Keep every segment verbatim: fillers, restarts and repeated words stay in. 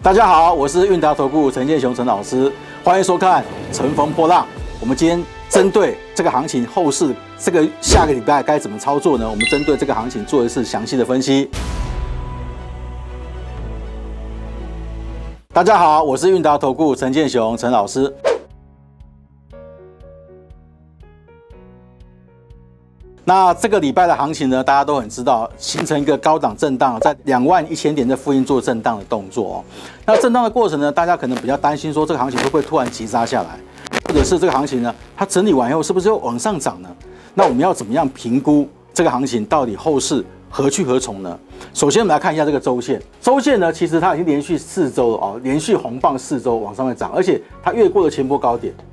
大家好，我是韵达投顾陈建雄陈老师，欢迎收看《乘风破浪》。我们今天针对这个行情后市，这个下个礼拜该怎么操作呢？我们针对这个行情做一次详细的分析。大家好，我是韵达投顾陈建雄陈老师。那这个礼拜的行情呢，大家都很知道，形成一个高档震荡，在两万一千点的附近做震荡的动作哦。那震荡的过程呢，大家可能比较担心说这个行情会不会突然急杀下来，或者是这个行情呢，它整理完以后是不是又往上涨呢？那我们要怎么样评估这个行情到底后市何去何从呢？首先我们来看一下这个周线，周线呢，其实它已经连续四周了哦，连续红棒四周往上面涨，而且它越过了前波高点，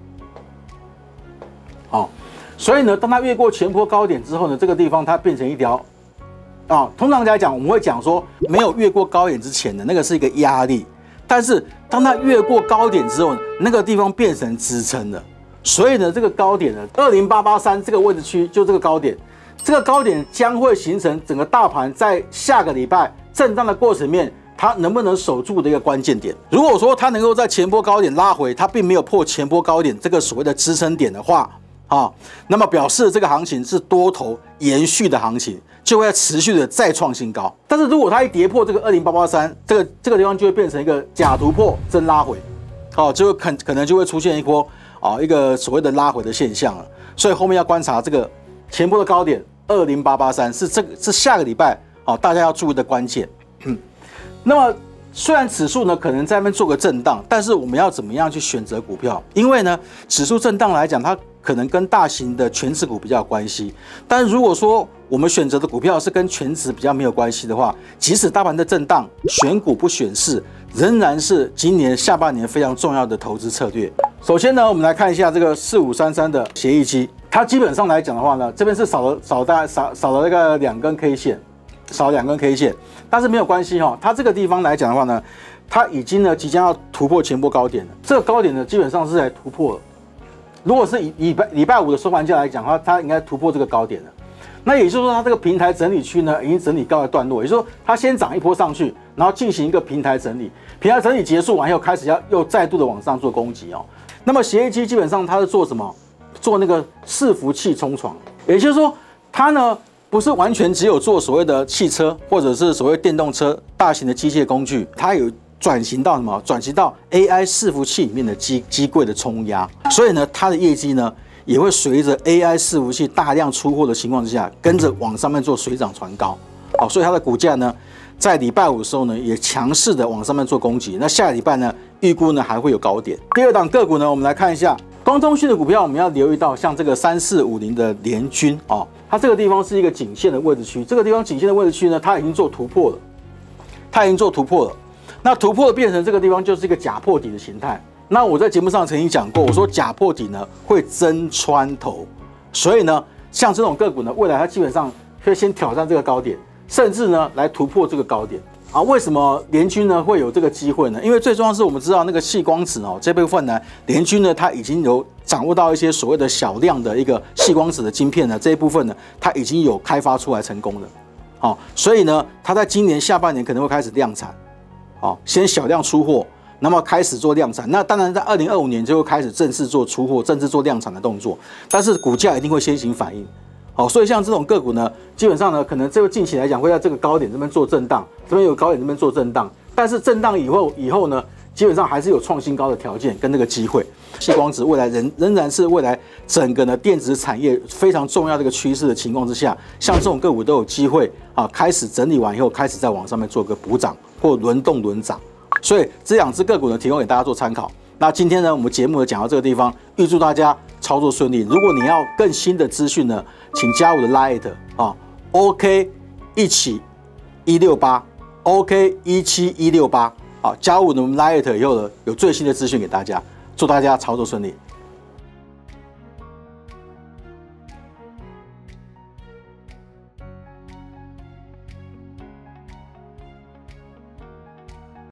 好。所以呢，当它越过前波高点之后呢，这个地方它变成一条啊，通常来讲，我们会讲说，没有越过高点之前的那个是一个压力，但是当它越过高点之后，那个地方变成支撑了。所以呢，这个高点呢，二零八八三这个位置区就这个高点，这个高点将会形成整个大盘在下个礼拜震荡的过程里面，它能不能守住的一个关键点。如果说它能够在前波高点拉回，它并没有破前波高点这个所谓的支撑点的话，啊，那么表示这个行情是多头延续的行情，就会持续的再创新高。但是如果它一跌破这个二零八八三，这个这个地方就会变成一个假突破真拉回，哦，就可可能就会出现一波啊一个所谓的拉回的现象了。所以后面要观察这个前波的高点二零八八三是这个是下个礼拜啊大家要注意的关键。那么虽然指数呢可能在那边做个震荡，但是我们要怎么样去选择股票？因为呢指数震荡来讲，它可能跟大型的权值股比较有关系，但如果说我们选择的股票是跟权值比较没有关系的话，即使大盘的震荡，选股不选市，仍然是今年下半年非常重要的投资策略。首先呢，我们来看一下这个四五三三的协议机，它基本上来讲的话呢，这边是少了少大概少少了那个两根 K 线，少了两根 K 线，但是没有关系哈、哦，它这个地方来讲的话呢，它已经呢即将要突破前波高点了，这个高点呢基本上是在突破了。如果是以礼拜礼拜五的收盘价来讲的话，它应该突破这个高点了。那也就是说，它这个平台整理区呢，已经整理告一段落。也就是说，它先涨一波上去，然后进行一个平台整理，平台整理结束完以后，开始要又再度的往上做攻击哦。那么协议机基本上它是做什么？做那个伺服器冲床，也就是说，它呢不是完全只有做所谓的汽车或者是所谓电动车大型的机械工具，它有转型到什么？转型到 A I 伺服器里面的机机柜的冲压，所以呢，它的业绩呢也会随着 A I 伺服器大量出货的情况之下，跟着往上面做水涨船高。好，所以它的股价呢，在礼拜五的时候呢，也强势的往上面做攻击。那下礼拜呢，预估呢还会有高点。第二档个股呢，我们来看一下光通讯的股票，我们要留意到像这个三四五零的联军哦，它这个地方是一个颈线的位置区，这个地方颈线的位置区呢，它已经做突破了，它已经做突破了。那突破变成这个地方就是一个假破底的形态。那我在节目上曾经讲过，我说假破底呢会真穿头，所以呢，像这种个股呢，未来它基本上会先挑战这个高点，甚至呢来突破这个高点啊。为什么联军呢会有这个机会呢？因为最重要是我们知道那个矽光子哦这部分呢，联军呢它已经有掌握到一些所谓的小量的一个矽光子的晶片呢，这一部分呢它已经有开发出来成功了。好，所以呢，它在今年下半年可能会开始量产。好，先小量出货，那么开始做量产。那当然，在二零二五年就会开始正式做出货、正式做量产的动作。但是股价一定会先行反应。好，所以像这种个股呢，基本上呢，可能这个近期来讲会在这个高点这边做震荡，这边有高点这边做震荡。但是震荡以后以后呢，基本上还是有创新高的条件跟那个机会。矽光子未来仍仍然是未来整个呢电子产业非常重要的一个趋势的情况之下，像这种个股都有机会啊，开始整理完以后，开始在往上面做个补涨或轮动轮涨。所以这两只个股呢，提供给大家做参考。那今天呢，我们节目呢讲到这个地方，预祝大家操作顺利。如果你要更新的资讯呢，请加我的 Line 啊 ，OK 一起一六八 ，OK 一七一六八，好，加入我们 Line 以后呢，有最新的资讯给大家。祝大家操作顺利。